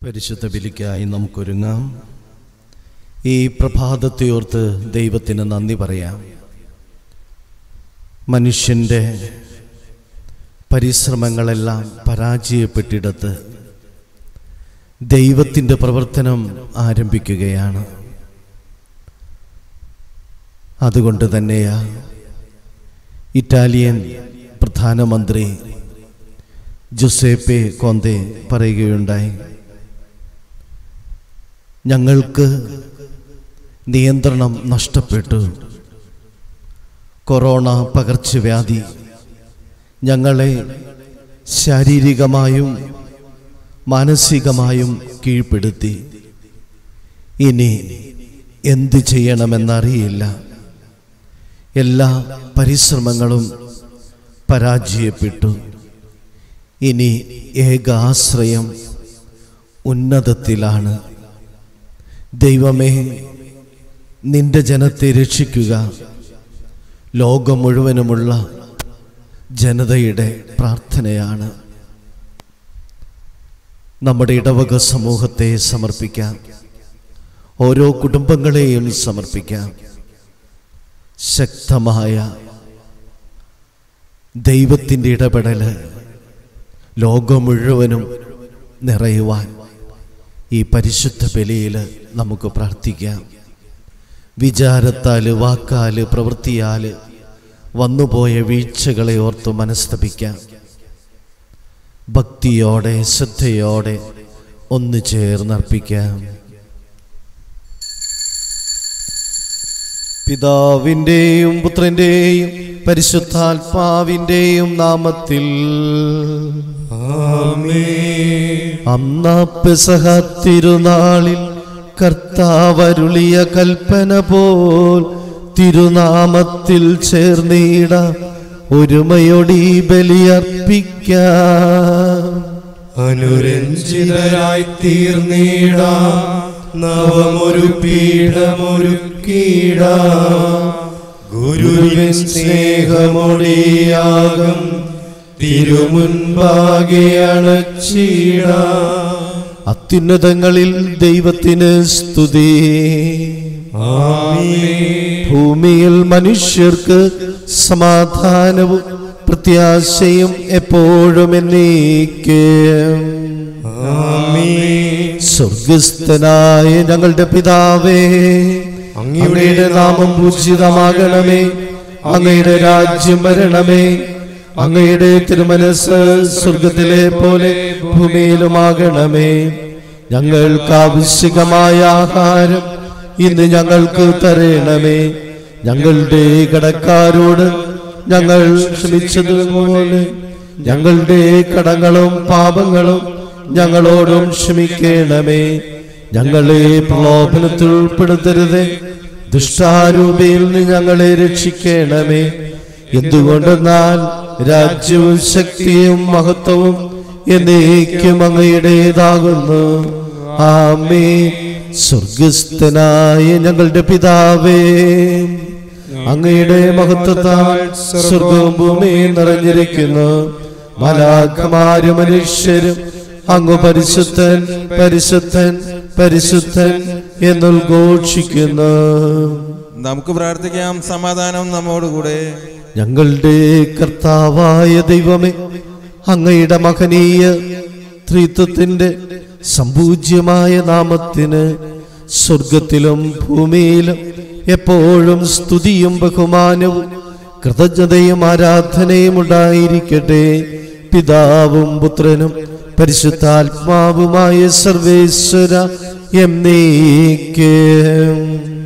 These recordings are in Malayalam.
പരിശുദ്ധ ബലിക്കായി നമുക്കൊരുങ്ങാം. ഈ പ്രഭാതത്തെ ഓർത്ത് ദൈവത്തിന് നന്ദി പറയാം. മനുഷ്യൻ്റെ പരിശ്രമങ്ങളെല്ലാം പരാജയപ്പെട്ടിടത്ത് ദൈവത്തിൻ്റെ പ്രവർത്തനം ആരംഭിക്കുകയാണ്. അതുകൊണ്ട് തന്നെയാ ഇറ്റാലിയൻ പ്രധാനമന്ത്രി ജുസേപ്പെ കോന്തെ പറയുകയുണ്ടായി, ഞങ്ങൾക്ക് നിയന്ത്രണം നഷ്ടപ്പെട്ടു. കൊറോണ പകർച്ചവ്യാധി ഞങ്ങളെ ശാരീരികമായും മാനസികമായും കീഴ്പ്പെടുത്തി. ഇനി എന്ത് ചെയ്യണമെന്നറിയില്ല. എല്ലാ പരിശ്രമങ്ങളും പരാജയപ്പെട്ടു. ഇനി ഏക ആശ്രയം ഉന്നതത്തിലാണ്. ദൈവമേ, നിന്റെ ജനത്തെ രക്ഷിക്കുക. ലോകം മുഴുവനുമുള്ള ജനതയുടെ പ്രാർത്ഥനയാണ്. നമ്മുടെ ഇടവക സമൂഹത്തെ സമർപ്പിക്കാം. ഓരോ കുടുംബങ്ങളെയും സമർപ്പിക്കാം. ശക്തമായ ദൈവത്തിൻ്റെ ഇടപെടൽ ലോകം മുഴുവനും നിറയുവാൻ ഈ പരിശുദ്ധ ബലിയിൽ നമുക്ക് പ്രാർത്ഥിക്കാം. വിചാരത്താൽ, വാക്കാൽ, പ്രവൃത്തിയാൽ വന്നുപോയ വീഴ്ചകളെ ഓർത്ത് മനസ്തപിക്കാം. ഭക്തിയോടെ, ശ്രദ്ധയോടെ ഒന്ന് ചേർന്നർപ്പിക്കാം. പിതാവിൻ്റെയും പുത്രൻ്റെയും പരിശുദ്ധാത്മാവിൻ്റെയും നാമത്തിൽ ആമേൻ. അന്നാ പെസഹ തിരുനാളിൽ കർത്താവരുളിയ കൽപ്പന പോൽ തിരുനാമത്തിൽ ചേർന്നിട ഒരുമയോടി ബലിയർപ്പിക്കാം. അനുരഞ്ജിതരായി തീർന്നിട നവമൊരു പീഠമൊരുക്കിട ഗുരുവിൻ സ്നേഹമൊടിയാകം തിരുമുൻപാകെ അണച്ചിട. അത്യുന്നതങ്ങളിൽ ദൈവത്തിന് സ്തുതി. ആമേൻ. ഭൂമിയിൽ മനുഷ്യർക്ക് സമാധാനവും പ്രത്യാശയും എപ്പോഴും എന്നേക്കും. ആമേൻ. സ്വർഗസ്ഥനായ ഞങ്ങളുടെ പിതാവേ, അങ്ങയുടെ നാമം പൂജിതമാകണമേ. അങ്ങയുടെ രാജ്യം വരണമേ. അങ്ങയുടെ തിരുമനസ് സ്വർഗത്തിലെ പോലെ ഭൂമിയിലുമാകണമേ. ഞങ്ങൾക്ക് ആവശ്യമായ ആഹാരം ഇന്ന് ഞങ്ങൾക്ക് തരണമേ. ഞങ്ങളുടെ കടക്കാരോട് ഞങ്ങൾ ക്ഷമിച്ചതുപോലെ ഞങ്ങളുടെ കടങ്ങളും പാപങ്ങളും ഞങ്ങളോടും ക്ഷമിക്കണമേ. ഞങ്ങളെ പ്രലോഭനത്തിൽ ഉൾപ്പെടുത്തരുതേ, ദുഷ്ടാരൂപിയിൽ നിന്ന് ഞങ്ങളെ രക്ഷിക്കണമേ. എന്തുകൊണ്ടെന്നാൽ രാജ്യവും ശക്തിയും മഹത്വവും എന്നേക്കും അങ്ങയുടേതാകുന്നു. ആമേൻ. സ്വർഗസ്ഥനായ ഞങ്ങളുടെ പിതാവേ, അങ്ങയുടെ മഹത്വത്താൽ സ്വർഗവും ഭൂമിയും നിറഞ്ഞിരിക്കുന്നു. മാലാഖമാരും മനുഷ്യരും അങ്ങ് പരിശുദ്ധൻ, പരിശുദ്ധൻ, പരിശുദ്ധൻ എന്നുദ്ഘോഷിക്കുന്നു. നമുക്ക് പ്രാർത്ഥിക്കാം. സമാധാനം നമ്മോടുകൂടെ. ഞങ്ങളുടെ കർത്താവായ ദൈവമേ, അങ്ങയുടെ മഹനീയ ത്രിത്വത്തിന്റെ സംപൂജ്യമായ നാമത്തിന് സ്വർഗത്തിലും ഭൂമിയിലും എപ്പോഴും സ്തുതിയും ബഹുമാനവും കൃതജ്ഞതയും ആരാധനയും ഉണ്ടായിരിക്കട്ടെ. പിതാവും പുത്രനും പരിശുദ്ധാത്മാവുമായ സർവേശ്വര എന്നേക്കും.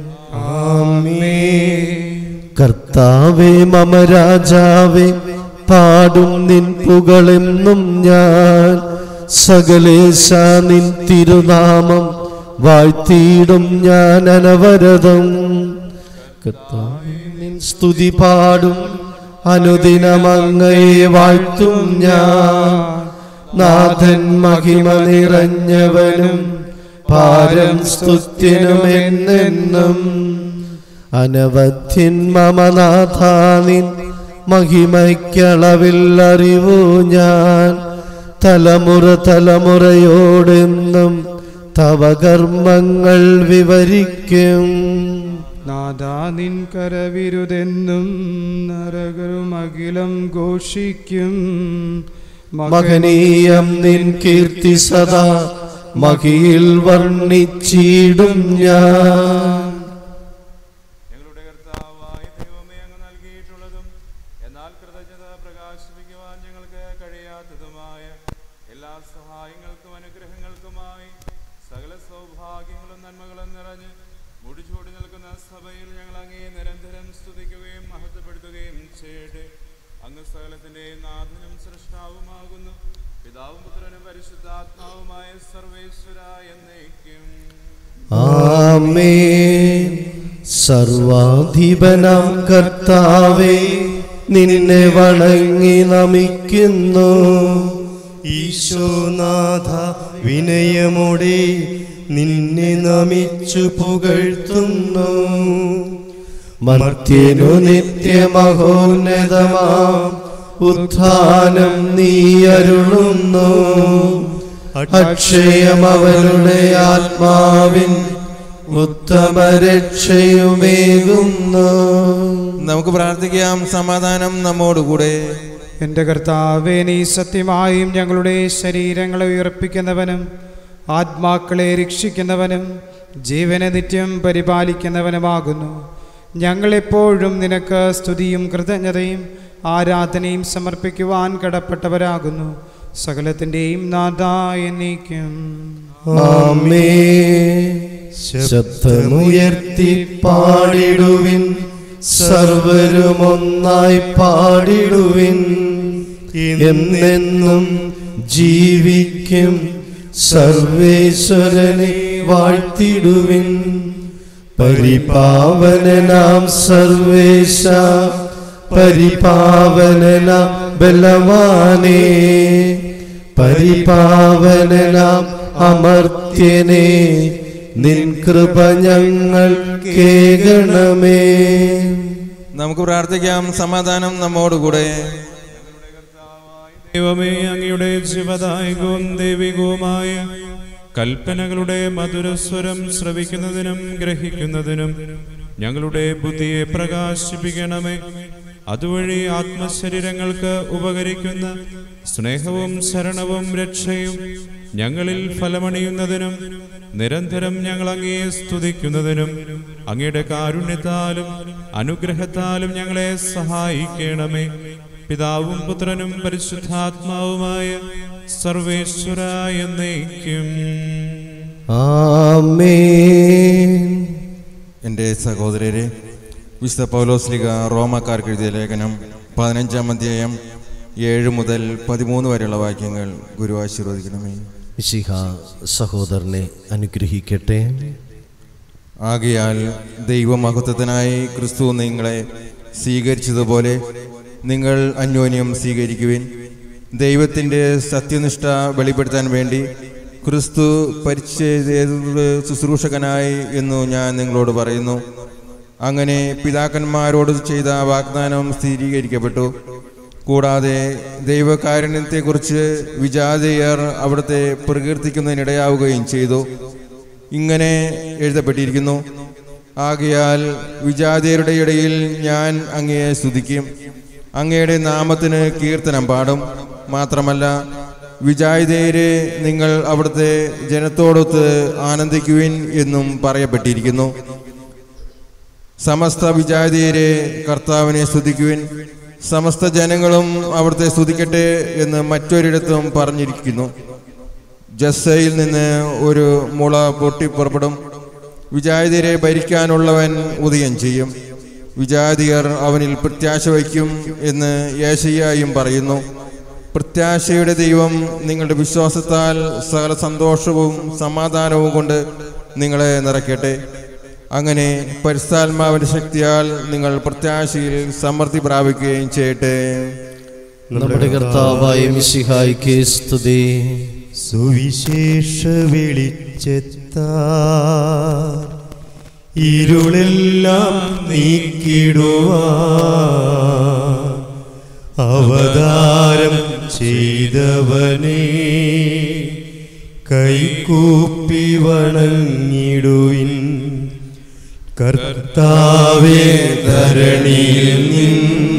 ആമേൻ. കർത്താവേ മമ രാജാവേ, പാടും നിൻ പുകളെന്നും ഞാൻ. സകലേശ നിൻ തിരുനാമം വാഴ്ത്തിയിടും ഞാൻ അനവരതം. കർത്താവേ നിൻ സ്തുതി പാടും, അനുദിനമങ്ങയെ വാഴ്ത്തും ഞാൻ. നാഥൻ മഹിമ നിറഞ്ഞവനും പാരം സ്തുത്യനും എന്നെന്നും. അനവധ്യൻ മമനാഥാനിൻ മഹിമയ്ക്കളവിൽ അറിവു ഞാൻ. തലമുറ തലമുറയോടെന്നും തവ കർമ്മങ്ങൾ വിവരിക്കും. നാദാ നിൻ കരവിരുതെന്നും നരകരും അഖിലം ഘോഷിക്കും. മഹനീയം നിൻ കീർത്തി സദാ മഹിയിൽ വർണ്ണിച്ചിടും ഞാൻ. ഞങ്ങളുടെ കർത്താവായ ദൈവമേ, അങ്ങ് നൽകിയിട്ടുള്ളതും എന്നാൽ കൃതജ്ഞത പ്രകാശിപ്പിക്കുവാൻ ഞങ്ങൾക്ക് കഴിയാത്തതുമായ എല്ലാ സഹായങ്ങൾക്കും അനുഗ്രഹങ്ങൾക്കുമായി സകല സൗഭാഗ്യങ്ങളും നന്മകളും നിറഞ്ഞ് മുടിച്ചൂടി നിൽക്കുന്ന സഭയിൽ ഞങ്ങൾ അങ്ങേ നിരന്തരം സ്തുതിക്കുകയും മഹത്വപ്പെടുത്തുകയും ചെയ്യട്ടെ. അങ്ങ് സകലത്തിൻ്റെയും നാഥനും സൃഷ്ടാവുമാകുന്നു. പിതാവും പുത്രനും പരിശുദ്ധാത്മാവുമായ സർവേശ്വര എന്നേക്കും. ആമേൻ. സർവാധിപനാം കർത്താവേ, നിന്നെ വണങ്ങി നമിക്കുന്നു. ഈശോനാഥ, വിനയമോടെ നിന്നെ നമിച്ചു പുകഴ്ത്തുന്നു. മർത്യനു നിത്യമഹോന്നതമാം ഉത്ഥാനം നീ അരുളുന്നു. അക്ഷയമവരുടെ ആത്മാവിൻ ഉത്തമരക്ഷയുമേകുന്നു. നമുക്ക് പ്രാർത്ഥിക്കാം. സമാധാനം നമ്മോടുകൂടെ. എൻ്റെ കർത്താവേ, നീ സത്യമായും ഞങ്ങളുടെ ശരീരങ്ങളെ ഉയർപ്പിക്കുന്നവനും ആത്മാക്കളെ രക്ഷിക്കുന്നവനും ജീവനെ നിത്യം പരിപാലിക്കുന്നവനുമാകുന്നു. ഞങ്ങളെപ്പോഴും നിനക്ക് സ്തുതിയും കൃതജ്ഞതയും ആരാധനയും സമർപ്പിക്കുവാൻ കടപ്പെട്ടവരാകുന്നു. സകലത്തിൻ്റെയും നാഥാ എന്നേക്കും. ആമേൻ. ശബ്ദമുയർത്തി പാടിടുവിൻ, സർവരും ഒന്നായി പാടിടുവിൻ. എന്നെന്നും ജീവിക്കും സർവേശ്വരനെ വാഴ്ത്തിടുവിൻ. പരിപാവനനാം സർവേശ, പരിപാവനനാം ബലവാനേ, പരിപാവനനാം അമർത്യനേ, നിൻ കൃപ ഞങ്ങൾ കേൾക്കണമേ. നമുക്ക് പ്രാർത്ഥിക്കാം. സമാധാനം നമ്മോടുകൂടെ. ദൈവമേ, അങ്ങയുടെ ജീവദായകവും ദൈവികവുമായ കൽപ്പനകളുടെ മധുരസ്വരം ശ്രവിക്കുന്നതിനും ഗ്രഹിക്കുന്നതിനും ഞങ്ങളുടെ ബുദ്ധിയെ പ്രകാശിപ്പിക്കണമേ. അതുവഴി ആത്മശരീരങ്ങൾക്ക് ഉപകരിക്കുന്ന സ്നേഹവും ശരണവും രക്ഷയും ഞങ്ങളിൽ ഫലമണിയുന്നതിനും നിരന്തരം ഞങ്ങൾ അങ്ങയെ സ്തുതിക്കുന്നതിനും അങ്ങയുടെ കാരുണ്യത്താലും അനുഗ്രഹത്താലും ഞങ്ങളെ സഹായിക്കണമേ. പിതാവും പുത്രനും പരിശുദ്ധാത്മാവുമായ സർവേശ്വര എന്നേക്കും. ആമേൻ. എൻ്റെ സഹോദരരെ, വിശുദ്ധ പൗലോസ്ലീഹ റോമാക്കാർക്ക് എഴുതിയ ലേഖനം 15-ാം അധ്യായം 7 മുതൽ 13 വരെയുള്ള വാക്യങ്ങൾ ഗുരു ആശീർവദിക്കണമേ. മിശിഹ സഹോദരനെ അനുഗ്രഹിക്കട്ടെ. ആകയാൽ ദൈവമഹത്വത്തിനായി ക്രിസ്തു നിങ്ങളെ സ്വീകരിച്ചതുപോലെ നിങ്ങൾ അന്യോന്യം സ്വീകരിക്കുവിൻ. ദൈവത്തിൻ്റെ സത്യനിഷ്ഠ വെളിപ്പെടുത്താൻ വേണ്ടി ക്രിസ്തു പരിച്ഛേദ ശുശ്രൂഷകനായി എന്നു ഞാൻ നിങ്ങളോട് പറയുന്നു. അങ്ങനെ പിതാക്കന്മാരോട് ചെയ്ത വാഗ്ദാനം സ്ഥിരീകരിക്കപ്പെട്ടു. കൂടാതെ ദൈവകാരുണ്യത്തെക്കുറിച്ച് വിജാതീയർ അവിടുത്തെ പ്രകീർത്തിക്കുന്നതിനിടയാവുകയും ചെയ്തു. ഇങ്ങനെ എഴുതപ്പെട്ടിരിക്കുന്നു: ആകയാൽ വിജാതീയരുടെ ഇടയിൽ ഞാൻ അങ്ങയെ സ്തുതിക്കും, അങ്ങയുടെ നാമത്തിന് കീർത്തനം പാടും. മാത്രമല്ല, വിജാതീയരെ നിങ്ങൾ അവിടുത്തെ ജനത്തോടൊത്ത് ആനന്ദിക്കുവിൻ എന്നും പറയപ്പെട്ടിരിക്കുന്നു. സമസ്ത വിജാതീയരെ കർത്താവിനെ സ്തുതിക്കുവിൻ, സമസ്ത ജനങ്ങളും അവിടുത്തെ സ്തുതിക്കട്ടെ എന്ന് മറ്റൊരിടത്തും പറഞ്ഞിരിക്കുന്നു. ജസ്സയിൽ നിന്ന് ഒരു മുള പൊട്ടിപ്പുറപ്പെടും, വിജാതീയരെ ഭരിക്കാനുള്ളവൻ ഉദയം ചെയ്യും, വിജാതീയർ അവനിൽ പ്രത്യാശ വയ്ക്കും എന്ന് യേശയ്യായും പറയുന്നു. പ്രത്യാശയുടെ ദൈവം നിങ്ങളുടെ വിശ്വാസത്താൽ സകല സന്തോഷവും സമാധാനവും കൊണ്ട് നിങ്ങളെ നിറയ്ക്കട്ടെ. അങ്ങനെ പരിശുദ്ധാത്മാവിന്റെ ശക്തിയാൽ നിങ്ങൾ പ്രത്യാശയിൽ സമൃദ്ധി പ്രാപിക്കുകയും ചെയ്യട്ടെ. നമ്മുടെ കർത്താവായ മിശിഹായ്ക്ക് സ്തുതി. സുവിശേഷ വെളിച്ചത്താൽ ഇരുളെല്ലാം നീക്കിടുവാൻ അവതാരം ചെയ്തവനെ കൈകൂപ്പി വണങ്ങിടുവിൻ. കർത്താവേ, ധരണിയിൽ നിൻ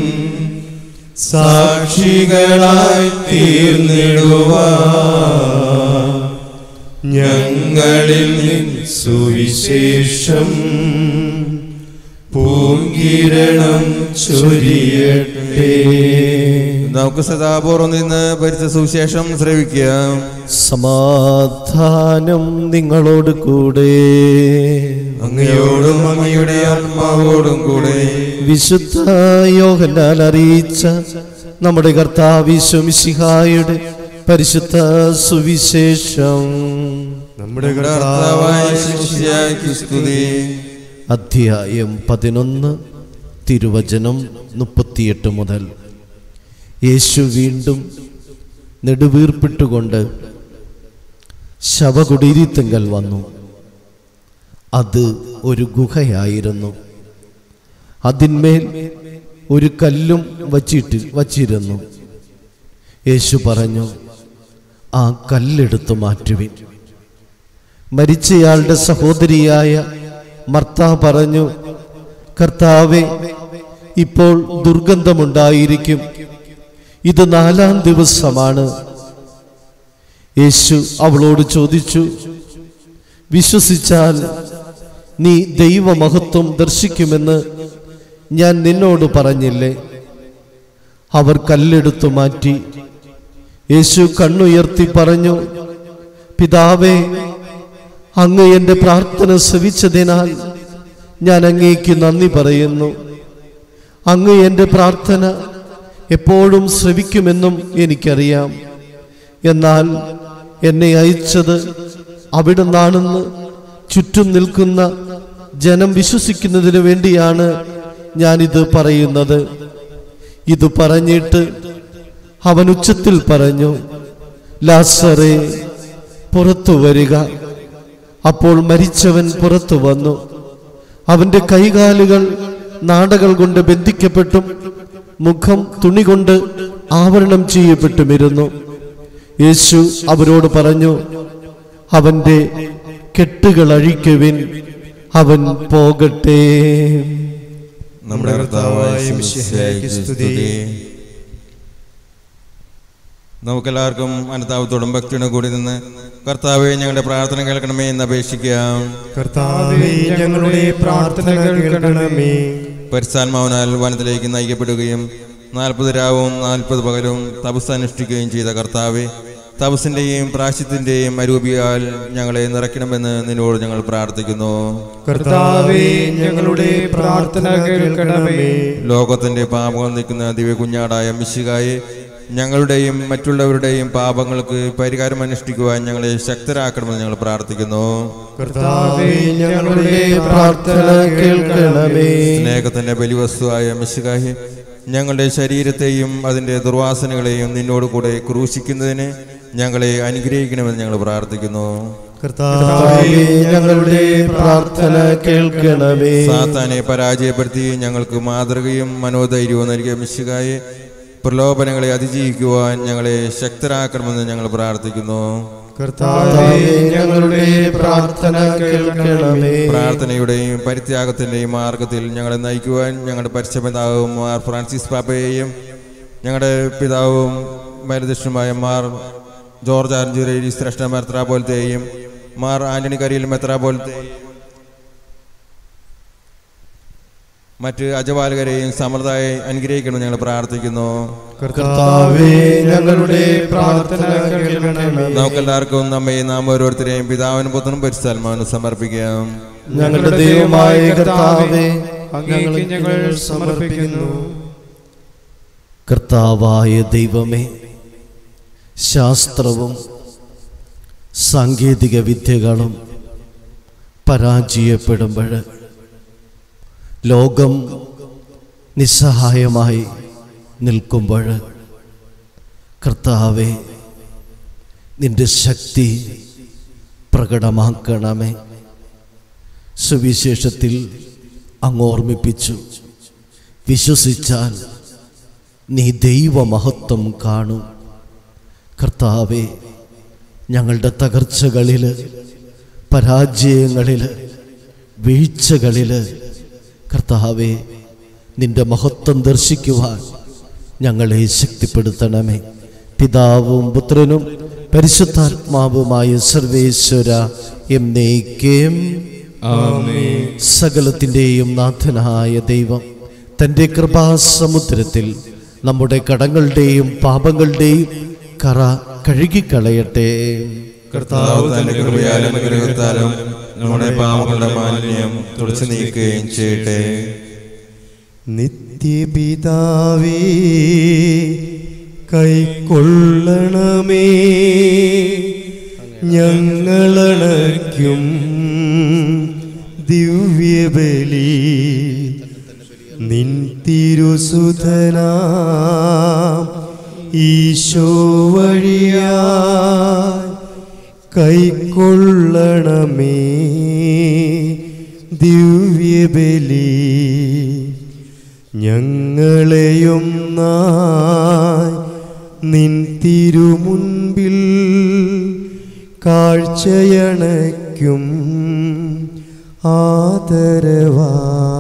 സാക്ഷികളായി തീർന്നിടുവാൻ ഞങ്ങളിൽ നിൻ സുവിശേഷം പൂങ്കിരണം ചൊരിയട്ടെ. നമുക്ക് സദാപൂർവം നിന്ന് പരിശുദ്ധ സുവിശേഷം ശ്രവിക്കാം. സമാധാനം നിങ്ങളോട് കൂടെ. അങ്ങയോടും അങ്ങയുടെ ആത്മാവോടും കൂടെ. വിശുദ്ധ യോഹന്നാൻ അറിയിച്ച നമ്മുടെ കർത്താവ് യേശു മിശിഹായുടെ പരിശുദ്ധ സുവിശേഷം. നമ്മുടെ കർത്താവായ യേശുമിശിഹായ്ക്ക് സ്തുതി. അധ്യായം 11 തിരുവചനം 38 മുതൽ. യേശു വീണ്ടും നെടുവീർപ്പിട്ടുകൊണ്ട് ശവകുടീരത്തിങ്കൽ വന്നു. അത് ഒരു ഗുഹയായിരുന്നു. അതിന്മേൽ ഒരു കല്ലും വച്ചിരുന്നു. യേശു പറഞ്ഞു, ആ കല്ലെടുത്തു മാറ്റുവിൻ. മരിച്ചയാളുടെ സഹോദരിയായ മർത്ത പറഞ്ഞു, കർത്താവേ, ഇപ്പോൾ ദുർഗന്ധമുണ്ടായിരിക്കും. ഇത് 4-ാം ദിവസമാണ്. യേശു അവളോട് ചോദിച്ചു, വിശ്വസിച്ചാൽ നീ ദൈവമഹത്വം ദർശിക്കുമെന്ന് ഞാൻ നിന്നോട് പറഞ്ഞില്ലേ? അവർ കല്ലെടുത്തു മാറ്റി. യേശു കണ്ണുയർത്തി പറഞ്ഞു, പിതാവേ, അങ്ങ് എൻ്റെ പ്രാർത്ഥന ശ്രവിച്ചതിനാൽ ഞാൻ അങ്ങേക്ക് നന്ദി പറയുന്നു. അങ്ങ് എൻ്റെ പ്രാർത്ഥന എപ്പോഴും ശ്രവിക്കുമെന്നും എനിക്കറിയാം. എന്നാൽ എന്നെ അയച്ചത് അവിടുന്നാണെന്ന് ചുറ്റും നിൽക്കുന്ന ജനം വിശ്വസിക്കുന്നതിന് വേണ്ടിയാണ് ഞാനിത് പറയുന്നത്. ഇത് പറഞ്ഞിട്ട് അവൻ ഉച്ചത്തിൽ പറഞ്ഞു, ലാസറേ, പുറത്തു വരിക. അപ്പോൾ മരിച്ചവൻ പുറത്തു വന്നു. അവന്റെ കൈകാലുകൾ നാടകൾ കൊണ്ട് ബന്ധിക്കപ്പെട്ടും മുഖം തുണി കൊണ്ട് ആവരണം ചെയ്യപ്പെട്ടുമിരുന്നു. യേശു അവരോട് പറഞ്ഞു, അവന്റെ കെട്ടുകൾ അഴിക്കുവിൻ, അവൻ പോകട്ടെ. നമ്മുടെ കർത്താവായ യേശുമിശിഹായ്ക്ക് സ്തുതി. നമുക്കെല്ലാവർക്കും അനുതാപത്തോടും ഭക്തിയോടും കൂടി നിന്ന് കർത്താവേ, ഞങ്ങളുടെ പ്രാർത്ഥന കേൾക്കണമേ എന്ന് അപേക്ഷിക്കാം. കർത്താവേ, ഞങ്ങളുടെ പ്രാർത്ഥന കേൾക്കണമേ. പരിശുദ്ധാത്മാവിനാൽ വനത്തിലേക്ക് നയിക്കപ്പെടുകയും 40 രാവും 40 പകലും തപസ് അനുഷ്ഠിക്കുകയും ചെയ്ത കർത്താവേ, തപസ്സിന്റെയും പ്രായശ്ചിത്തിന്റെയും അരൂപിയാൽ ഞങ്ങളെ നിറയ്ക്കണമെന്ന് നിന്നോട് ഞങ്ങൾ പ്രാർത്ഥിക്കുന്നു. കർത്താവേ, ഞങ്ങളുടെ പ്രാർത്ഥന കേൾക്കണമേ. ലോകത്തിന്റെ പാപങ്ങൾ നീക്കുന്ന ദിവ്യ കുഞ്ഞാടായ മിശിഹായെ, ഞങ്ങളുടെയും മറ്റുള്ളവരുടെയും പാപങ്ങൾക്ക് പരിഹാരം അനുഷ്ഠിക്കുവാൻ ഞങ്ങളെ ശക്തരാക്കണമെന്ന് ഞങ്ങൾ പ്രാർത്ഥിക്കുന്നു. കർത്താവേ, ഞങ്ങളുടെ പ്രാർത്ഥന കേൾക്കണമേ. സ്നേഹത്തിന്റെ ബലിവസ്തുവായ മിശിഹായെ, ഞങ്ങളുടെ ശരീരത്തെയും അതിന്റെ ദുർവാസനകളെയും നിന്നോട് കൂടെ ക്രൂശിക്കുന്നതിന് ഞങ്ങളെ അനുഗ്രഹിക്കണമെന്ന് ഞങ്ങൾ പ്രാർത്ഥിക്കുന്നു. കർത്താവേ, ഞങ്ങളുടെ പ്രാർത്ഥന കേൾക്കണമേ. സാത്താനെ പരാജയപ്പെടുത്തി ഞങ്ങൾക്ക് മാതൃകയും മനോധൈര്യവും നൽകിയ മിശിഹായെ, പ്രലോഭനങ്ങളെ അതിജീവിക്കുവാൻ ഞങ്ങളെ ശക്തരാക്കണമെന്ന് ഞങ്ങൾ പ്രാർത്ഥിക്കുന്നു. കർത്താവേ, ഞങ്ങളുടെ പ്രാർത്ഥന കേൾക്കണമേ. പ്രാർത്ഥനയുടെയും പരിത്യാഗത്തിന്റെയും മാർഗത്തിൽ ഞങ്ങളെ നയിക്കുവാൻ ഞങ്ങളുടെ പരിശുദ്ധപിതാവും മാർ ഫ്രാൻസിസ് പാപ്പയെയും ഞങ്ങളുടെ പിതാവും മേലധ്യക്ഷനുമായ മാർ ജോർജ് ആർജുരേരി ശ്രേഷ്ഠ മെത്രാപ്പോലത്തെയും മാർ ആന്റണി കരിയിൽ മെത്രാപ്പോലത്തെയും മറ്റ് അജപാലകരെയും സമൃദ്ധായി അനുഗ്രഹിക്കണം ഞങ്ങൾ പ്രാർത്ഥിക്കുന്നു. കർത്താവേ, ഞങ്ങളുടെ പ്രാർത്ഥന കേൾക്കണമേ. നമുക്കെല്ലാവർക്കും നാം ഓരോരുത്തരെയും പിതാവിനും പുത്രനും പരിശുദ്ധാത്മാവിനും സമർപ്പിക്കാം. ഞങ്ങളുടെ ദൈവമായ കർത്താവേ, അങ്ങേക്ക് ഞങ്ങൾ സമർപ്പിക്കുന്നു. കർത്താവായ ദൈവമേ, ശാസ്ത്രവും സാങ്കേതിക വിദ്യകളും പരാജയപ്പെടുമ്പോൾ ലോകം നിസ്സഹായമായി നിൽക്കുമ്പോൾ കർത്താവേ, നിന്റെ ശക്തി പ്രകടമാക്കണമേ. സുവിശേഷത്തിൽ അങ്ങ് ഓർമ്മിപ്പിച്ചു, വിശ്വസിച്ചാൽ നീ ദൈവമഹത്വം കാണും. കർത്താവേ, ഞങ്ങളുടെ തകർച്ചകളിൽ, പരാജയങ്ങളിൽ, വീഴ്ചകളിൽ കർത്താവേ, നിന്റെ മഹത്വം ദർശിക്കുവാൻ ഞങ്ങളെ ശക്തിപ്പെടുത്തണമേ. പിതാവും പുത്രനും പരിശുദ്ധാത്മാവുമായ സർവേശ്വര എന്നേക്കും ആമേൻ. സകലത്തിൻ്റെയും നാഥനായ ദൈവം തൻ്റെ കൃപാസമുദ്രത്തിൽ നമ്മുടെ കടങ്ങളുടെയും പാപങ്ങളുടെയും കറ കഴുകിക്കളയട്ടെ. കർത്താവ് തന്റെ കൃപയാലും അനുഗ്രഹത്താലും നമ്മുടെ പാപങ്ങളുടെ മാലിന്യം തുടച്ചു നീക്കുകയും ചെയ്യട്ടെ. നിത്യപിതാവേ, കൈക്കൊള്ളണമേ ഞങ്ങളണയ്ക്കും ദിവ്യബലി. നിൻ തിരുസുധനാം ഈശോ വഴിയായി കൈക്കൊള്ളണമേ ദിവ്യബലി. ഞങ്ങളെയും നിൻ തിരുമുൻപിൽ കാഴ്ചയണയ്ക്കും ആദരവാ.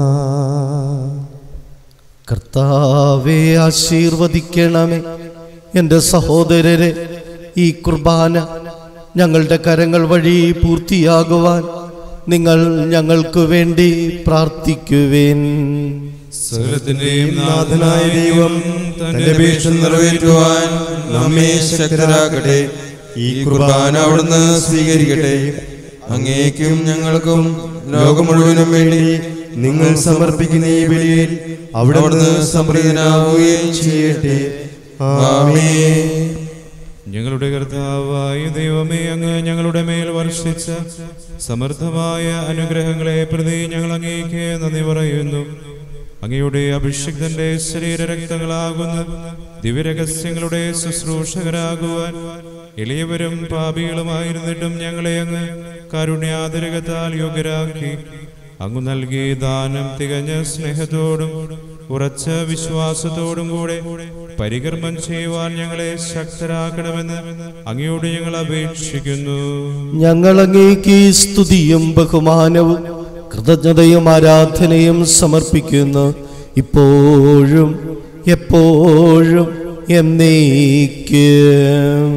കർത്താവെ ആശീർവദിക്കണമേ. എൻ്റെ സഹോദരരെ, ഈ കുർബാന ഞങ്ങളുടെ കരങ്ങൾ വഴി പൂർത്തിയാകുവാൻ നിങ്ങൾ ഞങ്ങൾക്ക് വേണ്ടി പ്രാർത്ഥിക്കുവേൻ. സകലത്തിന്റെയും നാഥനായ ദൈവം തന്റെ അപേക്ഷ നിറവേറ്റുവാൻ നമ്മെ ശക്തരാക്കട്ടെ. ഈ കുർബാന അവിടുന്ന് സ്വീകരിക്കട്ടെ. അങ്ങേക്കും ഞങ്ങൾക്കും ലോകം മുഴുവനും വേണ്ടി നിങ്ങൾ സമർപ്പിക്കുന്ന ഈ ബലിയിൽ അവിടുന്ന് സംപ്രീതനാവുകയും ചെയ്യട്ടെ. ആമേൻ. ഞങ്ങളുടെ കർത്താവായ ദൈവമേ, അങ്ങ് ഞങ്ങളുടെ മേൽ വർഷിച്ച സമൃദ്ധമായ അനുഗ്രഹങ്ങളെ പ്രതി ഞങ്ങൾ അങ്ങേക്ക് നന്ദി പറയുന്നു. അങ്ങയുടെ അഭിഷിക്തന്റെ ശരീരരക്തങ്ങളാകുന്ന ദിവ്യരഹസ്യങ്ങളുടെ ശുശ്രൂഷകരാകുവാൻ എളിയവരും പാപികളുമായിരുന്നിട്ടും ഞങ്ങളെ അങ്ങ് കാരുണ്യാതിരകത്താൽ യോഗ്യരാക്കി. അങ്ങ് നൽകിയ ദാനം തികഞ്ഞ സ്നേഹത്തോടും ഉറച്ച വിശ്വാസത്തോടും കൂടെ പരികർമ്മം ചെയ്യുവാൻ ഞങ്ങളെ ശക്തരാക്കണമെന്ന് അങ്ങയോട് ഞങ്ങൾ അപേക്ഷിക്കുന്നു. ഞങ്ങൾ അങ്ങേക്ക് സ്തുതിയും ബഹുമാനവും കൃതജ്ഞതയും ആരാധനയും സമർപ്പിക്കുന്നു, ഇപ്പോഴും എപ്പോഴും എന്നേക്കും.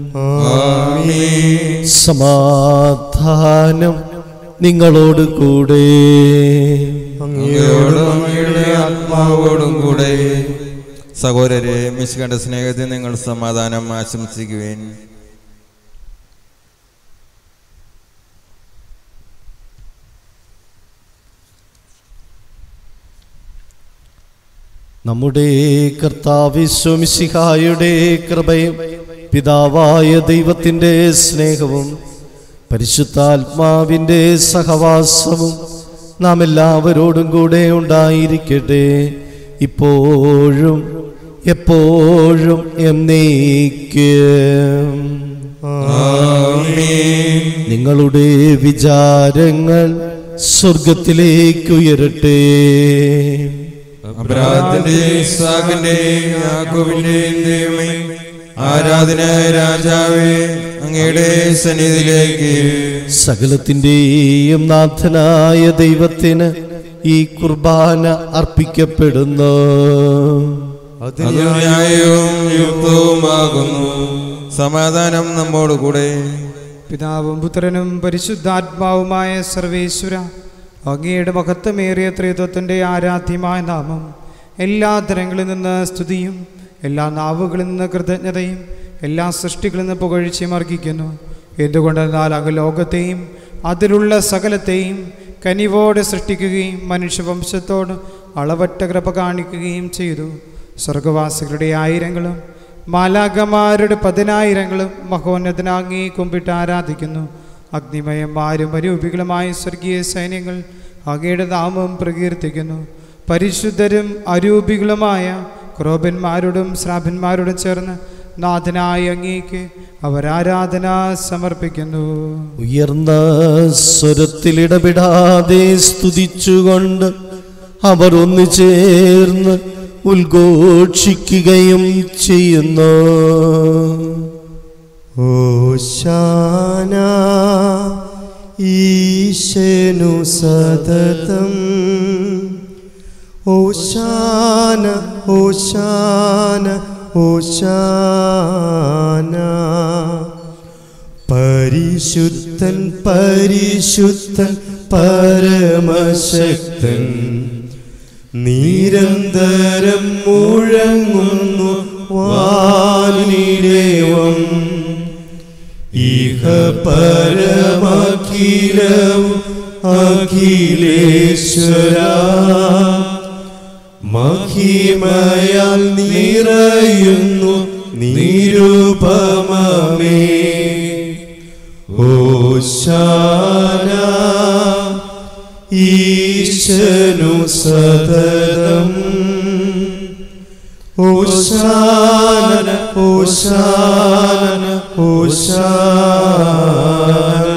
ആമേൻ. സമാധാനം നിങ്ങളോട് കൂടെ. അങ്ങയോടും അങ്ങയുടെ ആത്മാവോടും കൂടെ. സഹോദരരെ, മിശിഹായുടെ സ്നേഹത്തിൽ നിങ്ങൾ സമാധാനം ആശംസിക്കുവേൻ. നമ്മുടെ കർത്താവ് യേശു മിശിഹായുടെ കൃപയും പിതാവായ ദൈവത്തിൻ്റെ സ്നേഹവും പരിശുദ്ധാത്മാവിൻ്റെ സഹവാസവും നാം എല്ലാവരോടും കൂടെ ഉണ്ടായിരിക്കട്ടെ, ഇപ്പോഴും എപ്പോഴും എന്നേക്കും. ആമേൻ. നിങ്ങളുടെ വിചാരങ്ങൾ സ്വർഗത്തിലേക്ക് ഉയരട്ടെ. അബ്രാഹത്തിന്റെയും ഇസ്ഹാക്കിന്റെയും യാക്കോബിന്റെയും ദൈവമേ, ആരാധനായ രാജാവേ, അങ്ങയുടെ സന്നിധിയിലേക്ക് സകലത്തിൻ്റെയും നാഥനായ ദൈവത്തിന് ഈ കുർബാന അർപ്പിക്കപ്പെടുന്നു. അത് ന്യായവും യുക്തവുമാകുന്നു. സമാധാനം നമ്മോടുകൂടെ. പിതാവും പുത്രനും പരിശുദ്ധാത്മാവുമായ സർവേശ്വര, അങ്ങയുടെ മഹത്വമേറിയ ത്രിത്വത്തിൻ്റെ ആരാധ്യമായ നാമം എല്ലാ തരങ്ങളിൽ നിന്ന് സ്തുതിയും എല്ലാ നാവുകളിൽ നിന്ന് കൃതജ്ഞതയും എല്ലാ സൃഷ്ടികളിൽ നിന്ന് പുകഴ്ചയും അർഹിക്കുന്നു. എന്തുകൊണ്ടെന്നാൽ അങ്ങ് ലോകത്തെയും അതിലുള്ള സകലത്തെയും കനിവോടെ സൃഷ്ടിക്കുകയും മനുഷ്യവംശത്തോട് അളവറ്റ കൃപ കാണിക്കുകയും ചെയ്തു. സ്വർഗവാസികളുടെ ആയിരങ്ങളും മാലാഖമാരുടെ 10,000ങ്ങളും മഹോന്നതനാങ്ങി കുമ്പിട്ട് ആരാധിക്കുന്നു. അഗ്നിമയന്മാരും അരൂപികളുമായ സ്വർഗീയ സൈന്യങ്ങൾ അങ്ങയുടെ നാമം പ്രകീർത്തിക്കുന്നു. പരിശുദ്ധരും അരൂപികളുമായ ക്രോബന്മാരോടും ശ്രാപന്മാരോടും ചേർന്ന് നാഥനായ അങ്ങേക്ക് അവരാരാധന സമർപ്പിക്കുന്നു. ഉയർന്ന സ്വരത്തിലിടപെടാതെ സ്തുതിച്ചുകൊണ്ട് അവർ ഒന്നു ചേർന്ന് ഉദ്ഘോഷിക്കുകയും ചെയ്യുന്നു. ഓശാന ഈശനു സതതം. ഓശാന ഓശാന ഓശാന. പരിശുദ്ധൻ പരിശുദ്ധൻ പരമശക്തൻ, നിരന്തരം മുഴങ്ങുന്നു വാനിലേവം. ഇഹ പരമഖിലവും അഖിലേശ്വര, മഹിമയാൽ നിറയുന്നു നിരുപമമേ. ഓശാന ഈശനു സതതം. ഓശാന ഓശാന ഓശാന.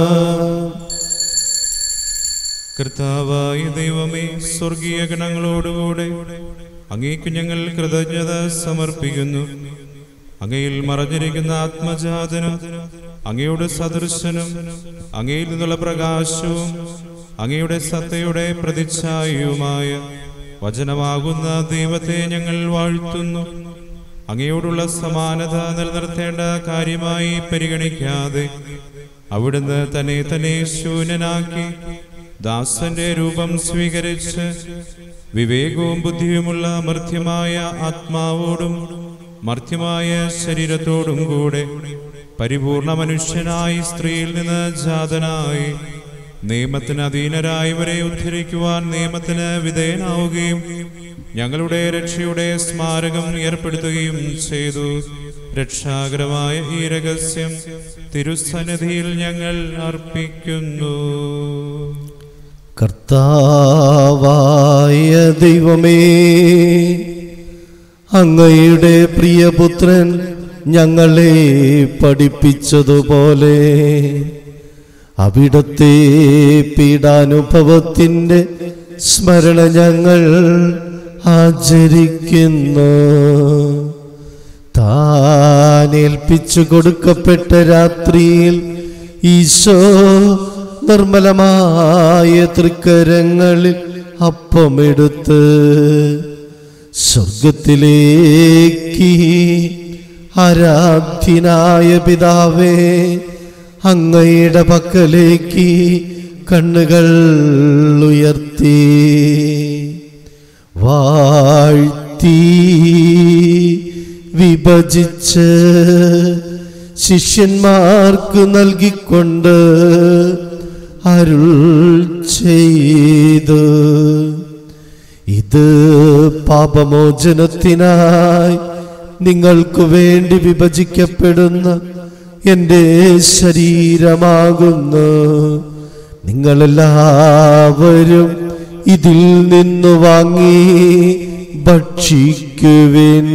കർത്താവായ ദൈവമേ, സ്വർഗീയ ഗണങ്ങളോടുകൂടെ അങ്ങേക്ക് ഞങ്ങൾ കൃതജ്ഞത സമർപ്പിക്കുന്നു. അങ്ങയിൽ മറഞ്ഞിരിക്കുന്ന ആത്മജാതനും അങ്ങയുടെ സദൃശനും അങ്ങയിൽ നിന്നുള്ള പ്രകാശവും അങ്ങയുടെ സത്തയുടെ പ്രതിച്ഛായയുമായ വചനമാകുന്ന ദൈവത്തെ ഞങ്ങൾ വാഴ്ത്തുന്നു. അങ്ങയോടുള്ള സമാനത നിലനിർത്തേണ്ട കാര്യമായി പരിഗണിക്കാതെ അവിടുന്ന് തന്നെ ശൂന്യനാക്കി ദാസന്റെ രൂപം സ്വീകരിച്ച് വിവേകവും ബുദ്ധിയുമുള്ള മർത്യമായ ആത്മാവോടും മർത്യമായ ശരീരത്തോടും കൂടെ പരിപൂർണ മനുഷ്യനായി സ്ത്രീയിൽ നിന്ന് ജാതനായി നിയമത്തിന് അധീനരായവരെ ഉദ്ധരിക്കുവാൻ നിയമത്തിന് വിധേയനാവുകയും ഞങ്ങളുടെ രക്ഷയുടെ സ്മാരകം ഏർപ്പെടുത്തുകയും ചെയ്തു. രക്ഷാകരമായ ഈ രഹസ്യം തിരുസന്നിധിയിൽ ഞങ്ങൾ അർപ്പിക്കുന്നു. കർത്താവായ ദൈവമേ, അങ്ങയുടെ പ്രിയപുത്രൻ ഞങ്ങളെ പഠിപ്പിച്ചതുപോലെ അവിടുത്തെ പീഡാനുഭവത്തിൻ്റെ സ്മരണ ഞങ്ങൾ ആചരിക്കുന്നു. താനേൽപ്പിച്ചു കൊടുക്കപ്പെട്ട രാത്രിയിൽ ഈശോ നിർമ്മലമായ തൃക്കരങ്ങളിൽ അപ്പമെടുത്ത് സ്വർഗത്തിലേക്ക് ആരാധ്യനായ പിതാവേ, അങ്ങയുടെ പക്കലേക്ക് കണ്ണുകൾ ഉയർത്തി വാഴ്ത്തി വിഭജിച്ച് ശിഷ്യന്മാർക്ക് നൽകിക്കൊണ്ട് അരുൾ ചെയ്തു, ഇത് പാപമോചനത്തിനായി നിങ്ങൾക്ക് വേണ്ടി വിഭജിക്കപ്പെടുന്ന എൻ്റെ ശരീരമാകുന്നു. നിങ്ങളെല്ലാവരും ഇതിൽ നിന്ന് വാങ്ങി ഭക്ഷിക്കുവിൻ.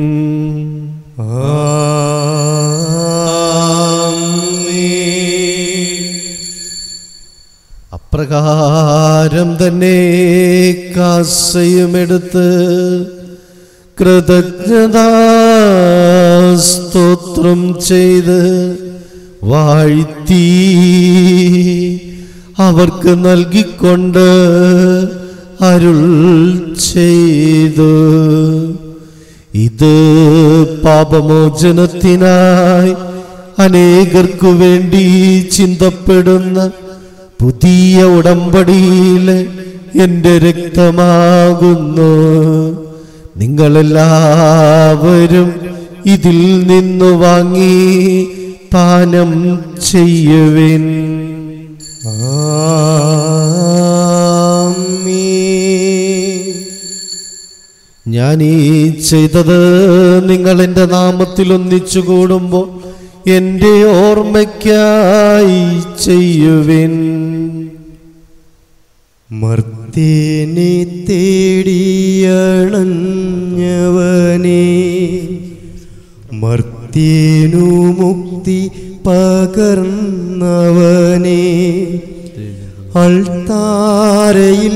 അപ്രകാരം തന്നെ കാസയുമെടുത്ത് കൃതജ്ഞതാ സ്തോത്രം ചെയ്ത് വാഴ്ത്തി അവർക്ക് നൽകിക്കൊണ്ട് അരുൾ ചെയ്തു, ഇത് പാപമോചനത്തിനായി അനേകർക്കു വേണ്ടി ചിന്തപ്പെടുന്ന പുതിയ ഉടമ്പടിയിലെ എൻ്റെ രക്തമാകുന്നു. നിങ്ങളെല്ലാവരും ഇതിൽ നിന്ന് വാങ്ങി പാനം ചെയ്യുവിൻ. ഞാൻ ഈ ചെയ്തത് നിങ്ങൾ എൻ്റെ നാമത്തിൽ ഒന്നിച്ചു കൂടുമ്പോൾ എൻ്റെ ഓർമ്മയ്ക്കായി ചെയ്യുവിൻ. മർത്യനെ തേടിയണഞ്ഞവനെ, മർത്യനു മുക്തി പകർന്നവനെ, അൾത്താരയിൽ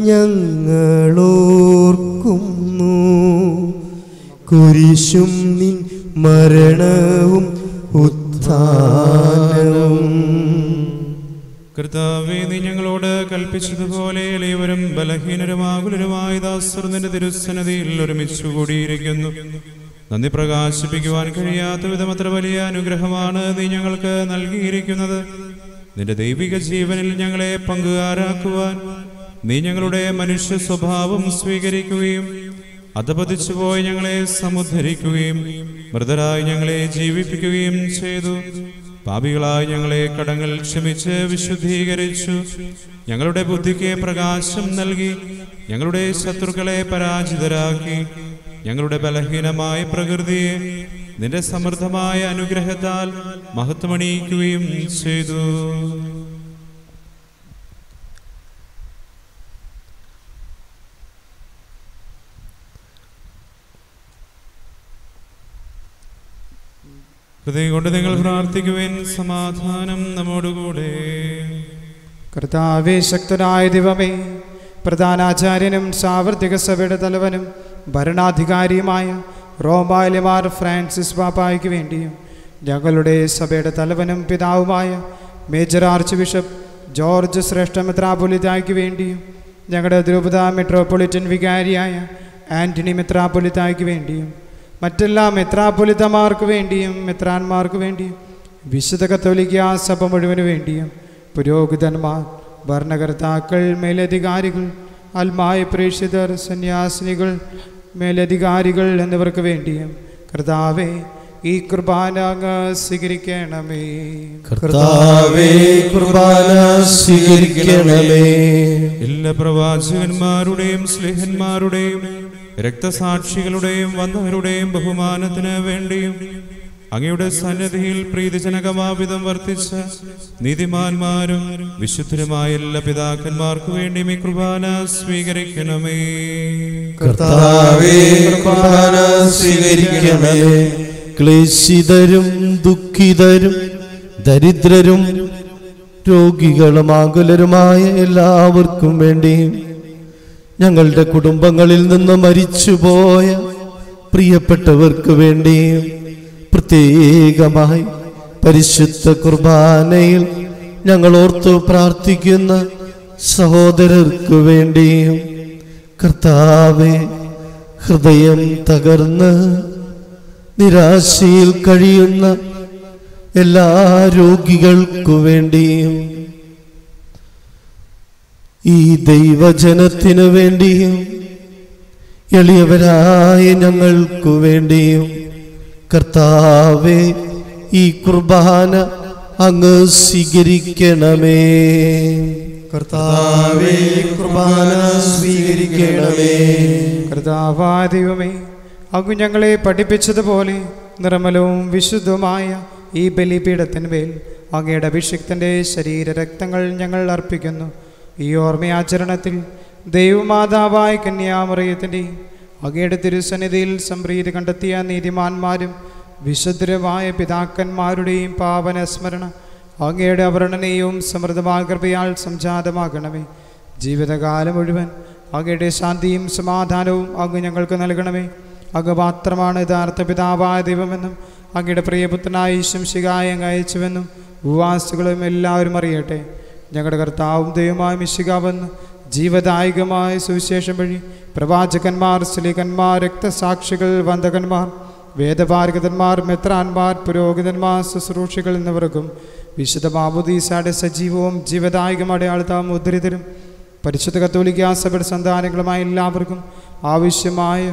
ഞങ്ങളോർക്കുന്നു. കുരിശും നിൻ മരണവും സമാധാനവും. കർത്താവേ, നീ ഞങ്ങളോട് കൽപ്പിച്ചതുപോലെ എളിയവരും ബലഹീനരുമാകുലരുമായ ദാസർ നിന്റെ തിരുസന്നിധിയിൽ ഒരുമിച്ച് കൂടിയിരിക്കുന്നു. നന്ദി പ്രകാശിപ്പിക്കുവാൻ കഴിയാത്ത വിധം അത്ര വലിയ അനുഗ്രഹമാണ് നീ ഞങ്ങൾക്ക് നൽകിയിരിക്കുന്നത്. നിന്റെ ദൈവിക ജീവനിൽ ഞങ്ങളെ പങ്കുകാരാക്കുവാൻ നീ ഞങ്ങളുടെ മനുഷ്യ സ്വഭാവം സ്വീകരിക്കുകയും അധപതിച്ചുപോയി ഞങ്ങളെ സമുദ്ധരിക്കുകയും മൃതരായി ഞങ്ങളെ ജീവിപ്പിക്കുകയും ചെയ്തു. പാപികളായി ഞങ്ങളെ കടങ്ങൾ ക്ഷമിച്ച് വിശുദ്ധീകരിച്ചു. ഞങ്ങളുടെ ബുദ്ധിക്ക് പ്രകാശം നൽകി ഞങ്ങളുടെ ശത്രുക്കളെ പരാജിതരാക്കി. ഞങ്ങളുടെ ബലഹീനമായ പ്രകൃതിയെ നിന്റെ സമൃദ്ധമായ അനുഗ്രഹത്താൽ മഹത്വമണിയിക്കുകയും ചെയ്തു. ഹൃദയം കൊണ്ട് നിങ്ങൾ പ്രാർത്ഥിക്കുവിൻ. സമാധാനം നമ്മോടുകൂടെ. കർത്താവേ, ശക്തനായ ദൈവമേ, പ്രധാനാചാര്യനും സാർവത്രിക സഭയുടെ തലവനും ഭരണാധികാരിയുമായ റോമായിലെ മാർ ഫ്രാൻസിസ് പാപ്പായ്ക്ക് വേണ്ടിയും ഞങ്ങളുടെ സഭയുടെ തലവനും പിതാവുമായ മേജർ ആർച്ച് ബിഷപ്പ് ജോർജ് ശ്രേഷ്ഠ മെത്രാപ്പൊലീത്തായ്ക്ക് വേണ്ടിയും ഞങ്ങളുടെ ദ്രുപദ മെട്രോപൊളിറ്റൻ വികാരിയായ ആന്റണി മെത്രാപ്പൊലീത്തായ്ക്ക് വേണ്ടിയും മറ്റെല്ലാ മെത്രാപ്പൊലിത്തമാർക്ക് വേണ്ടിയും മെത്രാന്മാർക്ക് വേണ്ടിയും വിശുദ്ധ കത്തോലിക്ക സഭ മുഴുവന് വേണ്ടിയും പുരോഹിതന്മാർ, ഭരണകർത്താക്കൾ, മേലധികാരികൾ, ആത്മായ പ്രേക്ഷിതർ, സന്യാസിനികൾ, മേലധികാരികൾ എന്നിവർക്ക് വേണ്ടിയും കർത്താവേ, ഈ കുർബാന അങ്ങ് സ്വീകരിക്കണമേ. കർത്താവേ, കുർബാന സ്വീകരിക്കണമേ. എല്ലാ പ്രവാചകന്മാരുടെയും സ്ലേഹന്മാരുടെയും രക്തസാക്ഷികളുടെയും വന്നവരുടെയും ബഹുമാനത്തിന് വേണ്ടിയും അങ്ങയുടെ സന്നിധിയിൽ പ്രീതിജനകമാവിധം വർത്തിച്ച നീതിമാന്മാരും വിശുദ്ധരുമായ എല്ലാ പിതാക്കന്മാർക്ക് വേണ്ടിയും ഈ കുർബാന സ്വീകരിക്കണമേ. കർത്താവേ, കുർബാന സ്വീകരിക്കണമേ. ക്ലേശിതരും ദുഃഖിതരും ദരിദ്രരും രോഗികളും ആകുലരുമായ എല്ലാവർക്കും വേണ്ടിയും ഞങ്ങളുടെ കുടുംബങ്ങളിൽ നിന്ന് മരിച്ചുപോയ പ്രിയപ്പെട്ടവർക്ക് വേണ്ടിയും പ്രത്യേകമായി പരിശുദ്ധ കുർബാനയിൽ ഞങ്ങൾ ഓർത്തു പ്രാർത്ഥിക്കുന്ന സഹോദരർക്ക് വേണ്ടിയും കർത്താവേ, ഹൃദയം തകർന്ന് നിരാശയിൽ കഴിയുന്ന എല്ലാ രോഗികൾക്കു വേണ്ടിയും ഈ ദൈവജനത്തിനു വേണ്ടിയും എളിയവരായ ഞങ്ങൾക്കു വേണ്ടിയും കർത്താവേ, ഈ കുർബാന അങ്ങ് സ്വീകരിക്കണമേ. കർത്താവേ, കുർബാന സ്വീകരിക്കണമേ. കർത്താവായ ദൈവമേ, അങ്ങ് ഞങ്ങളെ പഠിപ്പിച്ചതുപോലെ നിർമ്മലവും വിശുദ്ധവുമായ ഈ ബലിപീഠത്തിന്മേൽ അങ്ങയുടെ അഭിഷിക്തൻ്റെ ശരീരരക്തങ്ങൾ ഞങ്ങൾ അർപ്പിക്കുന്നു. ഈ ഓർമ്മയാചരണത്തിൽ ദൈവമാതാവായ കന്യാമറിയത്തിൻ്റെയും അങ്ങയുടെ തിരുസന്നിധിയിൽ സംപ്രീതി കണ്ടെത്തിയ നീതിമാന്മാരും വിശുദ്ധരുമായ പിതാക്കന്മാരുടെയും പാവന സ്മരണ അങ്ങയുടെ അവർണ്ണനീയവും സമൃദ്ധമായ കൃപയാൽ സംജാതമാകണമേ. ജീവിതകാലം മുഴുവൻ അങ്ങയുടെ ശാന്തിയും സമാധാനവും അങ്ങ് ഞങ്ങൾക്ക് നൽകണമേ. അങ്ങ് മാത്രമാണ് യഥാർത്ഥ പിതാവായ ദൈവമെന്നും അങ്ങയുടെ പ്രിയപുത്രനായ ശംശികായ അങ്ങ് അയച്ചുവെന്നും ഭൂവാസികളും എല്ലാവരും അറിയട്ടെ. ഞങ്ങളുടെ കർത്താവും ദൈവമായ മിശികാവെന്ന് ജീവദായകമായ സുവിശേഷം വഴി പ്രവാചകന്മാർ, സ്ലീഹന്മാർ, രക്തസാക്ഷികൾ, വന്ദകന്മാർ, വേദപാരഗതന്മാർ, മെത്രാന്മാർ, പുരോഹിതന്മാർ, ശുശ്രൂഷികൾ എന്നിവർക്കും വിശുദ്ധ മാമോദീസയുടെ സജീവവും ജീവദായകമായ അടയാളത്താൽ മുദ്രിതരും പരിശുദ്ധ കത്തോലിക്ക സഭയുടെ സന്താനങ്ങളുമായ എല്ലാവർക്കും ആവശ്യമായ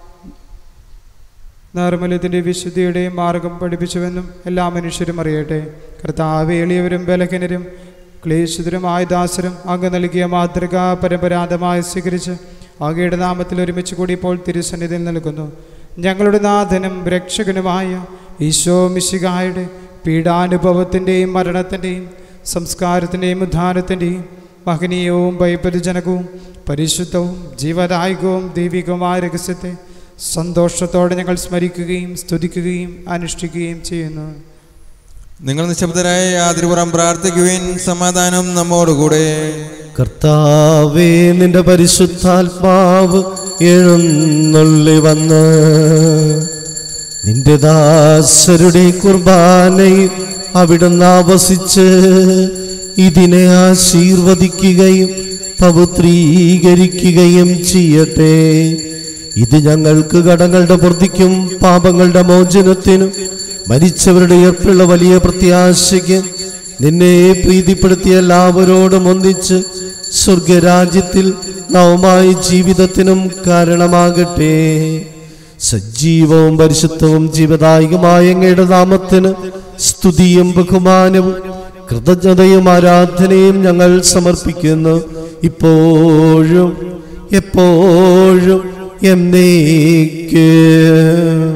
നിർമ്മലത്തിൻ്റെ വിശുദ്ധിയുടെയും മാർഗം പഠിപ്പിച്ചുവെന്നും എല്ലാ മനുഷ്യരും അറിയട്ടെ. കർത്താവേ, എളിയവരും ബലഹീനരും ക്ലേശിതരുമായ ദാസരും അങ്ങ് നൽകിയ മാതൃക പരമ്പരാഗതമായി സ്വീകരിച്ച് അങ്ങയുടെ നാമത്തിൽ ഒരുമിച്ച് കൂടി ഇപ്പോൾ തിരുസന്നിധിയിൽ നൽകുന്നു. ഞങ്ങളുടെ നാഥനും രക്ഷകനുമായ ഈശോ മിശിഹായുടെ പീഡാനുഭവത്തിൻ്റെയും മരണത്തിൻ്റെയും സംസ്കാരത്തിൻ്റെയും ഉദ്ധാനത്തിൻ്റെയും മഹനീയവും ഭയപരിജനകവും പരിശുദ്ധവും ജീവദായകവും ദൈവികവുമായ രഹസ്യത്തെ സന്തോഷത്തോടെ ഞങ്ങൾ സ്മരിക്കുകയും സ്തുതിക്കുകയും അനുഷ്ഠിക്കുകയും ചെയ്യുന്നു. നിങ്ങൾ നിശബ്ദരായ ആതിരപുറം പ്രാർത്ഥിക്കുവിൻ. സമാധാനം നമ്മോടുകൂടെ. കർത്താവേ, നിന്റെ പരിശുദ്ധാത്മാവ് എഴുന്നള്ളി വന്ന് നിന്റെ ദാസരുടെ കുർബാനയിൽ അവിടുന്ന് ആവസിച്ച് ഇതിനെ ആശീർവദിക്കുകയും പവിത്രീകരിക്കുകയും ചെയ്യട്ടെ. ഇത് ഞങ്ങൾക്ക് കടങ്ങളുടെ പൂർത്തിക്കും പാപങ്ങളുടെ മോചനത്തിനും മരിച്ചവരുടെ ഉയർപ്പുള്ള വലിയ പ്രത്യാശയ്ക്ക് നിന്നെ പ്രീതിപ്പെടുത്തിയ എല്ലാവരോടും ഒന്നിച്ച് സ്വർഗരാജ്യത്തിൽ നവമായ ജീവിതത്തിനും കാരണമാകട്ടെ. സജീവവും പരിശുദ്ധവും ജീവദായകമായ അങ്ങയുടെ നാമത്തിന് സ്തുതിയും ബഹുമാനവും കൃതജ്ഞതയും ആരാധനയും ഞങ്ങൾ സമർപ്പിക്കുന്നു, ഇപ്പോഴും എപ്പോഴും എന്നേക്കും.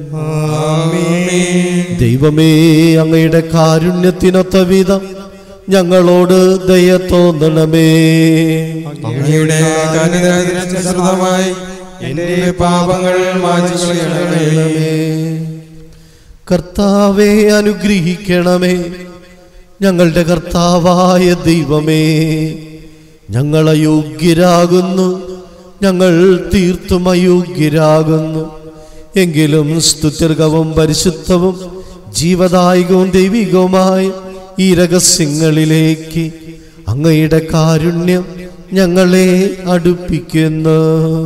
ദൈവമേ, അങ്ങയുടെ കാരുണ്യത്തിനൊത്ത വിധം ഞങ്ങളോട് ദയ തോന്നണമേ. അങ്ങയുടെ കാരുണ്യത്തിനനുസൃതമായി എന്റെ പാപങ്ങൾ മായ്ച്ചുകളയണമേ. കർത്താവേ, അനുഗ്രഹിക്കണമേ. ഞങ്ങളുടെ കർത്താവായ ദൈവമേ, ഞങ്ങൾ അയോഗ്യരാകുന്നു, ഞങ്ങൾ തീർത്തും അയോഗ്യരാകുന്നു. എങ്കിലും സ്തുത്യർഹവും പരിശുദ്ധവും ജീവദായകവും ദൈവികവുമായ ഈ രഹസ്യങ്ങളിലേക്ക് അങ്ങയുടെ കാരുണ്യം ഞങ്ങളെ അടുപ്പിക്കുന്നു.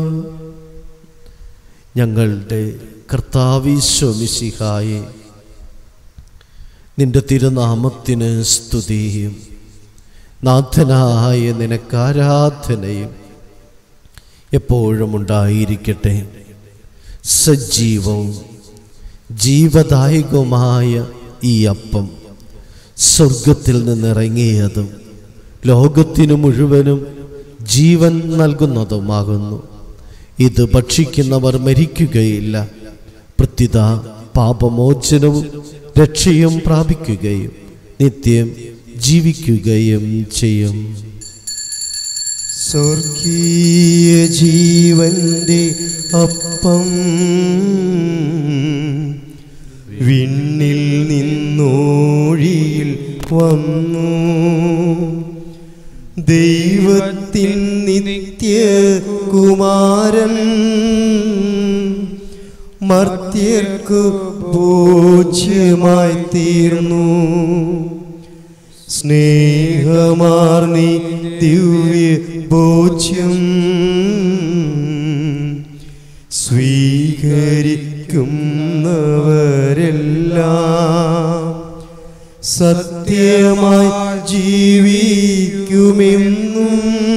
ഞങ്ങളുടെ കർത്താവീശോമിശിഹായേ, നിന്റെ തിരുനാമത്തിന് സ്തുതിയും നാഥനായ നിനക്കാരാധനയും എപ്പോഴും ഉണ്ടായിരിക്കട്ടെ. സജീവവും ജീവദായകവുമായ ഈ അപ്പം സ്വർഗത്തിൽ നിന്നിറങ്ങിയതും ലോകത്തിനു മുഴുവനും ജീവൻ നൽകുന്നതുമാകുന്നു. ഇത് ഭക്ഷിക്കുന്നവർ മരിക്കുകയില്ല, പ്രത്യുത പാപമോചനവും രക്ഷയും പ്രാപിക്കുകയും നിത്യം ജീവിക്കുകയും ചെയ്യും. സ്വർഗീയ ജീവന്റെ അപ്പം വിണ്ണിൽ നിന്നോഴിയിൽ വന്നു. ദൈവത്തിൻ നിത്യകുമാരൻ മർത്യർക്കു പൂജ്യമായി തീർന്നു. സ്നേഹമാർന്നി ദിവ്യ ഭോജ്യം സ്വീകരിക്കുന്നവരെല്ലാം സത്യമായി ജീവിക്കുമെന്നും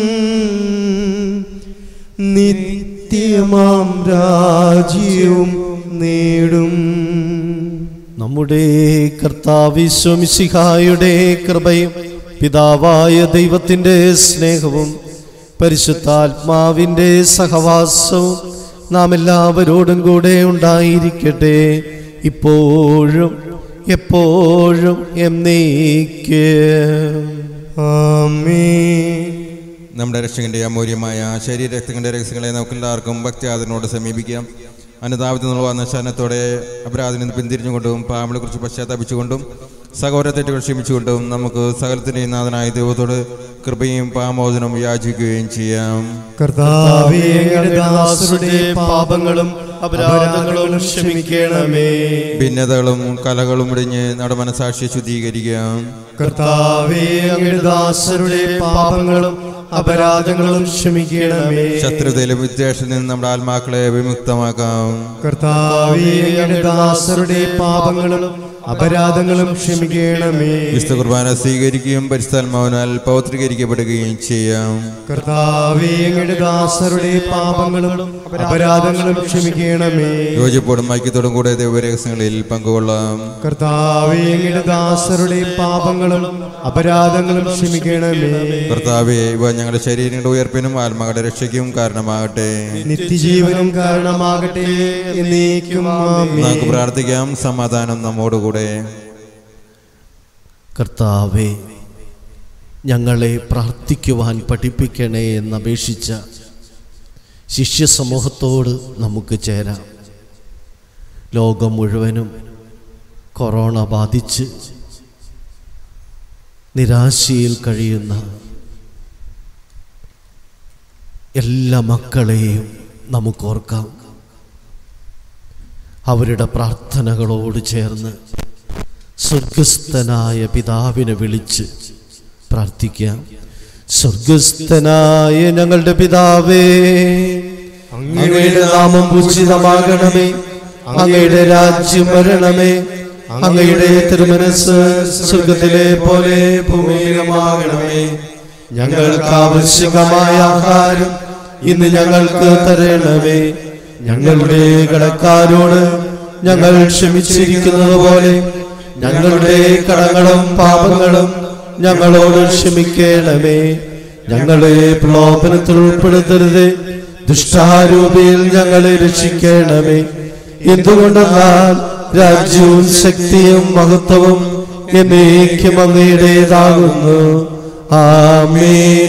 നിത്യമാം രാജ്യവും നേടും. നമ്മുടെ കർത്താവിശ്വമിശിഹായുടെ കൃപയും പിതാവായ ദൈവത്തിൻ്റെ സ്നേഹവും പരിശുദ്ധാത്മാവിൻ്റെ സഹവാസവും നാം എല്ലാവരോടും കൂടെ ഉണ്ടായിരിക്കട്ടെ, ഇപ്പോഴും എപ്പോഴും എന്നേക്കും. ആമേൻ. നമ്മുടെ രക്ഷകന്റെ അമൂല്യമായ ശരീരരക്തങ്ങളുടെ രഹസ്യങ്ങളെ നമുക്കെല്ലാവർക്കും ഭക്തിയാദരനോട് സമീപിക്കാം. അനുതാപത്തിൽ നിന്നുള്ള നശാനത്തോടെ അപരാധിൽ നിന്ന് പിന്തിരിഞ്ഞുകൊണ്ടും പാപങ്ങളെക്കുറിച്ച് പശ്ചാത്തപിച്ചുകൊണ്ടും സഹോദര തെറ്റുകൾ ക്ഷമിച്ചുകൊണ്ടും നമുക്ക് സകലത്തിൻ്റെയും നാഥനായ ദൈവത്തോട് കൃപയും പാപമോചനവും യാചിക്കുകയും ചെയ്യാം. കർത്താവേ, അങ്ങയുടെ ദാസരുടെ പാപങ്ങളും അപരാധങ്ങളും ക്ഷമിക്കണമേ. ഭിന്നതകളും കലകളും ഇടിഞ്ഞ് നമ്മുടെ മനസാക്ഷിയെ ശുദ്ധീകരിക്കാം. കർത്താവേ, അങ്ങയുടെ ദാസരുടെ പാപങ്ങളും അപരാധങ്ങളും ക്ഷമിക്കണമേ. ശത്രുതയിലും വിദ്വേഷത്തിൽ നിന്ന് നമ്മുടെ ആത്മാക്കളെ വിമുക്തമാക്കാം. കർത്താവേ, അങ്ങയുടെ ദാസരുടെ പാപങ്ങളും അപരാധങ്ങളും ക്ഷമിക്കണമേ. വിശുദ്ധ കുർബാന സ്വീകരിക്കുകയും പരിശുദ്ധാത്മാവിനാൽ പൗത്രീകരിക്കപ്പെടുകയും ചെയ്യാം. കർത്താവേ, അങ്ങയുടെ ദാസരുടെ പാപങ്ങളും അപരാധങ്ങളും ക്ഷമിക്കണമേ. യോജിപ്പോടും ഐക്യത്തോടും കൂടെ ദൈവരഹസ്യങ്ങളിൽ പങ്കുകൊള്ളാം. കർത്താവേ, അങ്ങയുടെ ദാസരുടെ പാപങ്ങളും അപരാധങ്ങളും ക്ഷമിക്കണമേ. കർത്താവേ, ഇവ ഞങ്ങളുടെ ശരീരങ്ങളുടെ ഉയർപ്പിനും ആത്മാക്കളുടെ രക്ഷയ്ക്കും കാരണമാകട്ടെ, നിത്യജീവനും കാരണമാകട്ടെ എന്നേക്കും. ആമേൻ. നമുക്ക് പ്രാർത്ഥിക്കാം. സമാധാനം നമ്മോടുകൂടെ. കർത്താവേ, ഞങ്ങളെ പ്രാർത്ഥിക്കുവാൻ പഠിപ്പിക്കണേ എന്നപേക്ഷിച്ച ശിഷ്യസമൂഹത്തോട് നമുക്ക് ചേരാം. ലോകം മുഴുവനും കൊറോണ ബാധിച്ച് നിരാശയിൽ കഴിയുന്ന എല്ലാ മക്കളെയും നമുക്കോർക്കാം. അവരുടെ പ്രാർത്ഥനകളോട് ചേർന്ന് സ്വർഗസ്ഥനായ പിതാവിനെ വിളിച്ച് പ്രാർത്ഥിക്കാം. സ്വർഗസ്ഥനായ ഞങ്ങളുടെ പിതാവേ, അങ്ങയുടെ നാമം പൂജിതമാകണമേ, അങ്ങയുടെ രാജ്യം വരണമേ, അങ്ങയുടെ തിരുമനസ്സ് സ്വർഗത്തിലെ പോലെ ഭൂമിയിലുമാകണമേ. ഞങ്ങൾക്ക് ആവശ്യമായ ആഹാരം ഇന്ന് ഞങ്ങൾക്ക് തരണമേ. ഞങ്ങളുടെ കടക്കാരോട് ഞങ്ങൾ ക്ഷമിച്ചിരിക്കുന്നത് പോലെ ഞങ്ങളുടെ കടങ്ങളും പാപങ്ങളും ഞങ്ങളോട് ക്ഷമിക്കണമേ. ഞങ്ങളെ പ്രലോഭനത്തിൽ ഉൾപ്പെടുത്തരുത്, ദുഷ്ടാരൂപിയിൽ ഞങ്ങളെ രക്ഷിക്കണമേ. എന്തുകൊണ്ടെന്നാൽ രാജ്യവും ശക്തിയും മഹത്വവും എന്നേക്കും അങ്ങയുടേതാകുന്നു. ആമേൻ.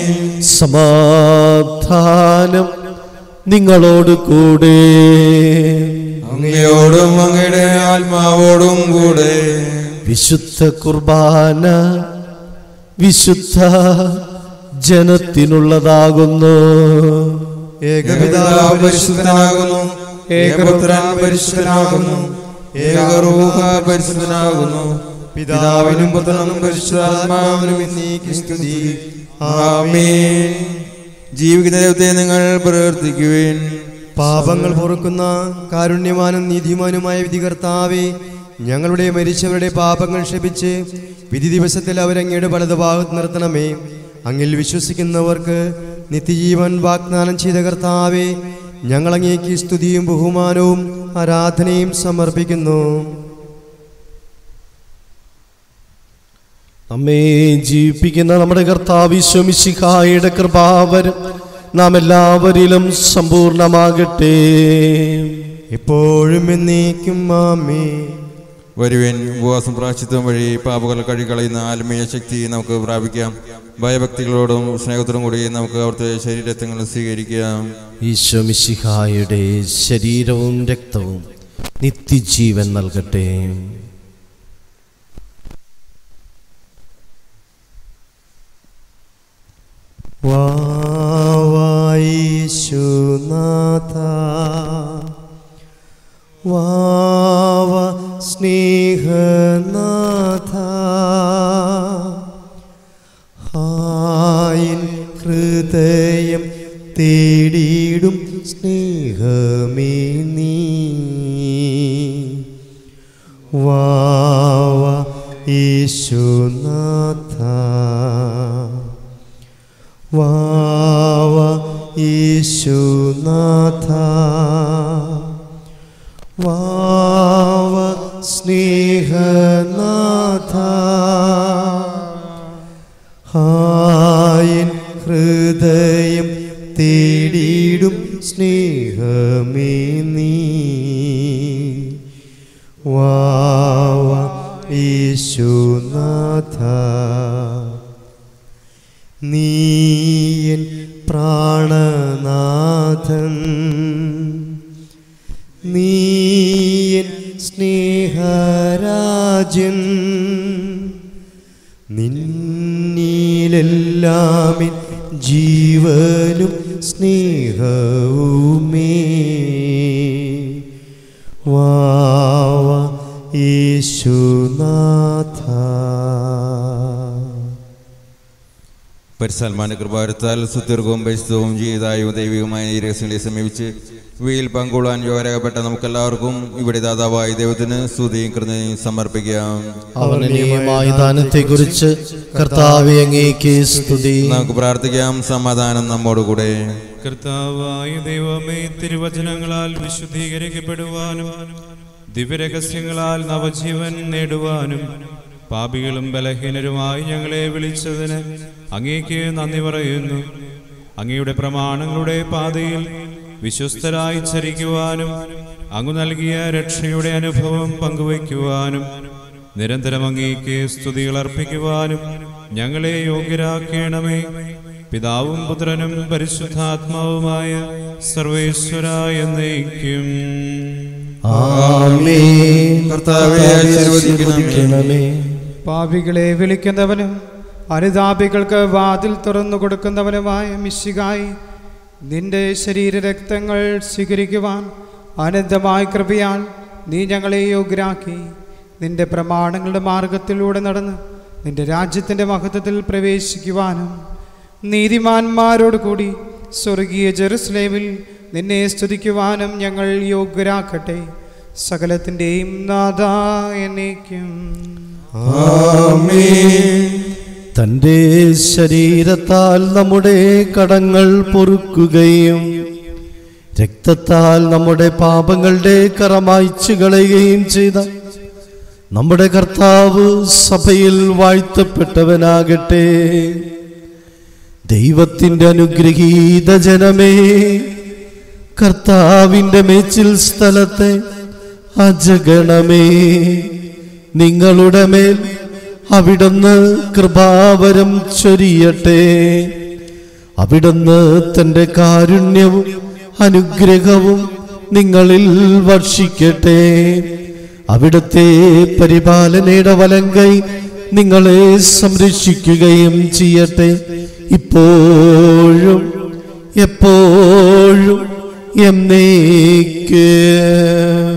സമാധാനം നിങ്ങളോട് കൂടെ. അങ്ങയോടും അങ്ങയുടെ ആത്മാവോടും കൂടെ. വിശുദ്ധ കുർബാന വിശുദ്ധ ജനത്തിനുള്ളതാകുന്നു. ഏകപിതാവ് പരിശുദ്ധനാകുന്നു, ഏകപുത്രൻ പരിശുദ്ധനാകുന്നു, ഏകരൂഹ പരിശുദ്ധനാകുന്നു. പിതാവിനും പുത്രനും പരിശുദ്ധാത്മാവിനും എന്നേക്കും സ്തുതി. ആമേൻ. ജീവിക്കുന്ന ദൈവത്തെ നിങ്ങൾ പ്രവർത്തിക്കുവിൻ. പാപങ്ങൾ പൊറുക്കുന്ന കാരുണ്യവാനും നീതിമാനുമായ വിധികർത്താവേ, ഞങ്ങളുടെ മരിച്ചവരുടെ പാപങ്ങൾ ക്ഷമിച്ച് വിധി ദിവസത്തിൽ അവരങ്ങയുടെ വലതുഭാഗത്ത് നിർത്തണമേ. അങ്ങിൽ വിശ്വസിക്കുന്നവർക്ക് നിത്യജീവൻ വാഗ്ദാനം ചെയ്ത കർത്താവേ, ഞങ്ങളങ്ങേക്ക് സ്തുതിയും ബഹുമാനവും ആരാധനയും സമർപ്പിക്കുന്നു. നമ്മെ ജീവിപ്പിക്കുന്ന നമ്മുടെ കർത്താവ് ഈശോ മിശിഹായുടെ കൃപാവരം നാം എല്ലാവരിലും സമ്പൂർണമാകട്ടെ. എപ്പോഴും എന്നേക്കും ആമേൻ. വരുവിൻ, ഉപവാസം പ്രായശ്ചിത്തം വഴി പാപങ്ങൾ കഴുകിക്കളയുന്ന ആത്മീയ ശക്തി നമുക്ക് പ്രാപിക്കാം. ഭയഭക്തികളോടും സ്നേഹത്തോടും കൂടി നമുക്ക് അവിടുത്തെ ശരീരങ്ങൾ സ്വീകരിക്കാം. ഈശോ മിശിഹായുടെ ശരീരവും രക്തവും നിത്യജീവൻ നൽകട്ടെ. വാവായേശുനാഥ, വാവ സ്നേഹനാഥ, ഹായൻ ഹൃദയം തേടിയിടും സ്നേഹമേ നീ. വാവ യേശുനാഥ, വാവ യേശുനാഥ, വാവ സ്നേഹനാഥ, ഹായൻ ഹൃദയം തേടിയിടും സ്നേഹമേ നീ. വാവ യേശുനാഥ, നീയൻ പ്രാണനാഥൻ, നീയൻ സ്നേഹരാജൻ, നിന്നിലെല്ലാമിൻ ജീവനും സ്നേഹവുമേ. വാവ യേശുനാഥ. പരിശുദ്ധാത്മാവിന്റെ കൃപാവരത്താൽ സുദീർഘവും പരിശുദ്ധവും ജീവിതായും ദൈവികമായ ഈ രഹസ്യങ്ങളെ സമീപിച്ച് ഇവയിൽ പങ്കുകൊള്ളാൻ യോഗ്യരാകപ്പെട്ട നമുക്കെല്ലാവർക്കും ഇവിടെ ദാതാവായ ദൈവത്തിന് സ്തുതിയും കൃതജ്ഞതയും സമർപ്പിക്കാം. അവനീയമായ ദാനത്തെക്കുറിച്ച് കർത്താവേ അങ്ങേക്ക് സ്തുതി. നമുക്ക് പ്രാർത്ഥിക്കാം. സമാധാനം നമ്മോടുകൂടെ. കർത്താവായ ദൈവമേ, തിരുവചനങ്ങളാൽ വിശുദ്ധീകരിക്കപ്പെടുവാനും ദിവ്യരഹസ്യങ്ങളാൽ നവജീവൻ നേടുവാനും പാപികളും ബലഹീനരുമായി ഞങ്ങളെ വിളിച്ചതിന് അങ്ങേക്ക് നന്ദി പറയുന്നു. അങ്ങയുടെ പ്രമാണങ്ങളുടെ പാതയിൽ വിശ്വസ്തരായി ചരിക്കുവാനും അങ്ങ് നൽകിയ രക്ഷയുടെ അനുഭവം പങ്കുവയ്ക്കുവാനും നിരന്തരം അങ്ങേക്ക് സ്തുതികൾ അർപ്പിക്കുവാനും ഞങ്ങളെ യോഗ്യരാക്കണമേ. പിതാവും പുത്രനും പരിശുദ്ധാത്മാവുമായ സർവേശ്വര എന്നേക്കും ആമേൻ. കർത്താവേ, ആശീർവദിക്കണമേ. പാപികളെ വിളിക്കുന്നവനും അനുതാപികൾക്ക് വാതിൽ തുറന്നു കൊടുക്കുന്നവനുമായ മിശിഹായി, നിന്റെ ശരീരരക്തങ്ങൾ സ്വീകരിക്കുവാൻ അനന്തമായ കൃപയാൽ നീ ഞങ്ങളെ യോഗ്യരാക്കി. നിന്റെ പ്രമാണങ്ങളുടെ മാർഗത്തിലൂടെ നടന്ന് നിന്റെ രാജ്യത്തിൻ്റെ മഹത്വത്തിൽ പ്രവേശിക്കുവാനും നീതിമാന്മാരോട് കൂടി സ്വർഗീയ ജെറുസലേമിൽ നിന്നെ സ്തുതിക്കുവാനും ഞങ്ങൾ യോഗ്യരാക്കട്ടെ. സകലത്തിൻ്റെയും നാഥാ എന്നേക്കും. തൻ്റെ ശരീരത്താൽ നമ്മുടെ കടങ്ങൾ പൊറുക്കുകയും രക്തത്താൽ നമ്മുടെ പാപങ്ങളുടെ കറ മായ്ച്ചു കളയുകയും ചെയ്ത നമ്മുടെ കർത്താവ് സഭയിൽ വാഴ്ത്തപ്പെട്ടവനാകട്ടെ. ദൈവത്തിൻ്റെ അനുഗ്രഹീത ജനമേ, കർത്താവിൻ്റെ മേച്ചിൽ സ്ഥലത്തെ അജഗണമേ, നിങ്ങളുടെ മേൽ അവിടുന്ന് കൃപാവരം ചൊരിയട്ടെ. അവിടുന്ന് തൻ്റെ കാരുണ്യവും അനുഗ്രഹവും നിങ്ങളിൽ വർഷിക്കട്ടെ. അവിടുത്തെ പരിപാലനയുടെ വലങ്കൈ നിങ്ങളെ സംരക്ഷിക്കുകയും ചെയ്യട്ടെ, ഇപ്പോഴും എപ്പോഴും എന്നേക്കും.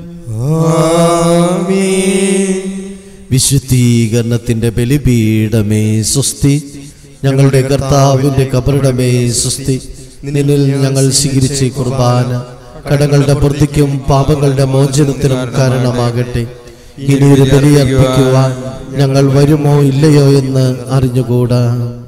വിശുദ്ധീകരണത്തിന്റെ ബലിപീഠമേ സ്വസ്തി. ഞങ്ങളുടെ കർത്താവിന്റെ കബറിടമേ സ്വസ്തി. നിന്നിൽ ഞങ്ങൾ സ്വീകരിച്ച കുർബാന കടങ്ങളുടെ പൂർത്തിക്കും പാപങ്ങളുടെ മോചനത്തിനും കാരണമാകട്ടെ. ഇനിയൊരു ബലി അർപ്പിക്കുവാൻ ഞങ്ങൾ വരുമോ ഇല്ലയോ എന്ന് അറിഞ്ഞുകൂടാ.